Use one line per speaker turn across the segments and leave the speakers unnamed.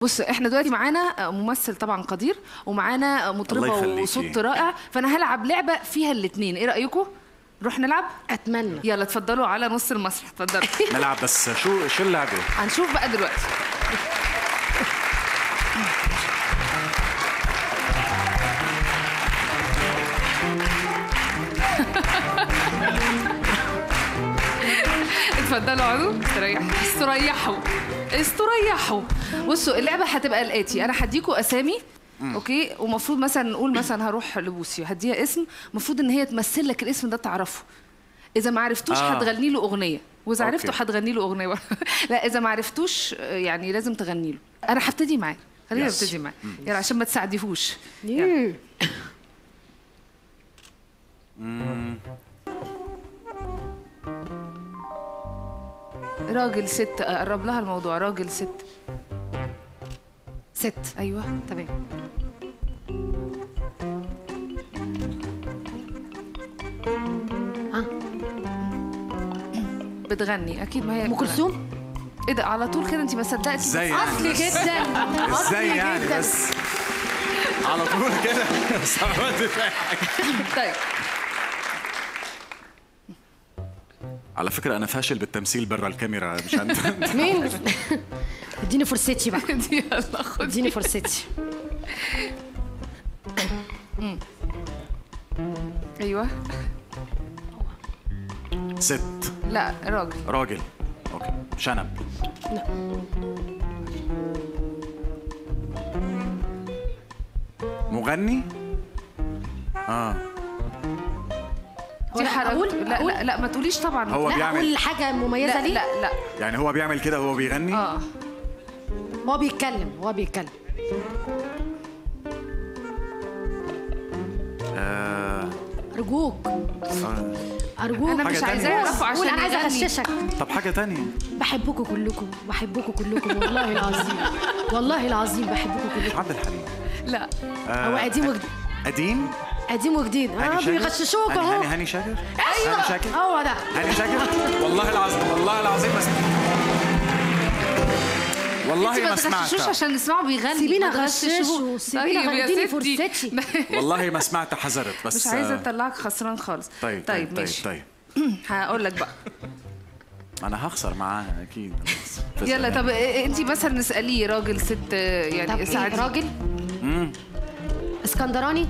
بص احنا دلوقتي معانا ممثل طبعا قدير ومعانا مطربه وصوت رائع، فانا هلعب لعبه فيها الاثنين، ايه رايكم؟ نروح نلعب؟
اتمنى.
يلا اتفضلوا على نص المسرح، اتفضلوا.
نلعب بس شو اللعبه؟
هنشوف بقى دلوقتي. اتفضلوا اقعدوا استريحوا. بصوا اللعبه هتبقى الاتي، انا هديكوا اسامي اوكي، ومفروض مثلا نقول مثلا هروح لبوسي هديها اسم، المفروض ان هي تمثل لك الاسم ده تعرفه. اذا ما عرفتوش هتغني له اغنيه، واذا عرفتوا هتغني له اغنيه. لا اذا ما عرفتوش يعني لازم تغني له. انا هبتدي معاك، خلينا نبتدي معاك يلا عشان ما تساعديهوش. راجل ست، قرب لها الموضوع. راجل ست. ايوه تمام. بتغني اكيد، ما هي
ام كلثوم.
ايه ده على طول كده انت ما صدقتي؟
ازاي
اصلي جدا.
ازاي يعني بس على طول كده؟
طيب
على فكرة أنا فاشل بالتمثيل برا الكاميرا، مش أنت.
مين؟ اديني فرصتي بقى.
يلا خدي.
اديني فرصتي.
ايوه.
ست.
لا راجل.
أوكي. شنب.
لا.
مغني؟
أقول؟ لا ما تقوليش طبعا.
هو
لا
بيعمل
اقول حاجه مميزه ليه؟
لا
يعني هو بيعمل كده وهو بيغني؟
هو بيتكلم. ارجوك
انا مش عايزاه يعرفوا عشان
انا عايزه اغششك.
طب حاجه تانية.
بحبكم كلكم والله العظيم، والله العظيم بحبكم كلكم.
عبد الحليم.
لا
هو قديم وجديد.
قديم
وجديد. بيغششوك اهو.
هاني شاكر.
ايوه
هاني شاكر.
هو ده
هاني شاكر. والله العظيم والله ما سمعتها.
ما تغششوش عشان نسمعه بيغني.
سيبينا اغششه. اديني فرصتي.
والله ما سمعت، حذرت بس.
مش عايزه اطلعك خسران خالص.
طيب ماشي.
هقول لك بقى.
انا هخسر معاه اكيد.
يلا طب انت مثلا نساليه راجل ست يعني
ساعدي. راجل اسكندراني.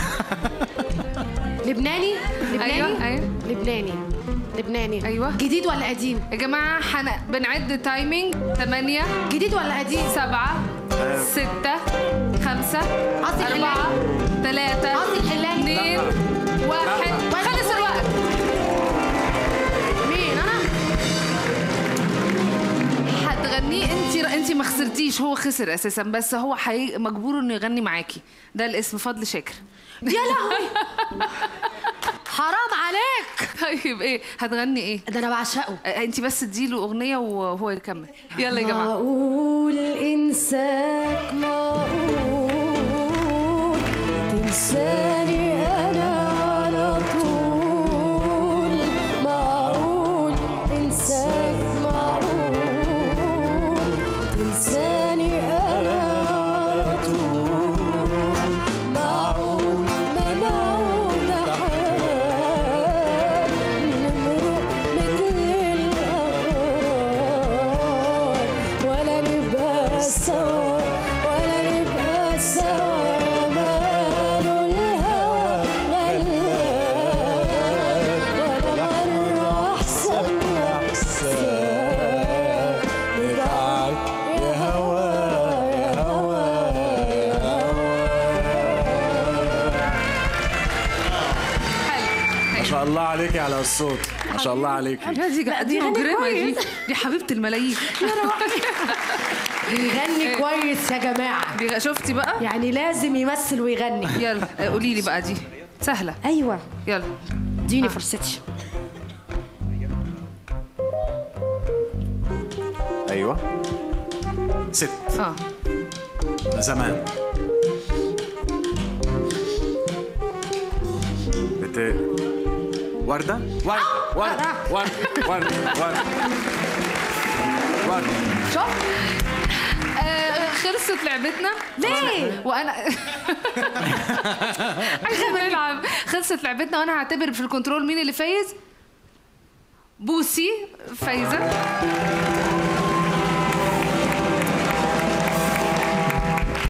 لبناني.
ايوه
لبناني.
ايوه.
جديد ولا قديم
يا جماعه؟ بنعد تايمينج. 8.
جديد ولا قديم؟
7 6 5
قصدي
4 3 2 1. خلص الوقت.
مين انا؟
هتغنيه انت ما خسرتيش، هو خسر اساسا، بس هو مجبور انه يغني معاكي. ده الاسم فضل شاكر.
يا لهوي حرام عليك.
طيب ايه هتغني ايه؟
ده انا بعشقه.
انت بس اديله اغنيه وهو يكمل. يلا يا جماعه.
معقول انساك، معقول تنساني انا على طول، معقول انساك، معقول تنساني انا على طول، معقول ما نعود حال نمرق مثل الأغراب، ولا نبقى سوا مال الهوى غلاب، ولا مرة أحسن نتعب يا هوا يا هوا يا هوا.
ما شاء الله عليكي على الصوت، ما شاء الله عليكي.
دي مجرمه، دي حبيبه الملايين.
بيغني كويس يا جماعه.
شفتي بقى؟
يعني لازم يمثل ويغني.
يلا قولي لي بقى، دي سهله.
ايوه
يلا
اديني فرصتي.
ايوه. ست. زمان. وردة.
شوف خلصت لعبتنا.
ليه؟
وانا عايزه نلعب. خلصت لعبتنا وانا هعتبر في الكنترول مين اللي فايز. بوسي فايزه.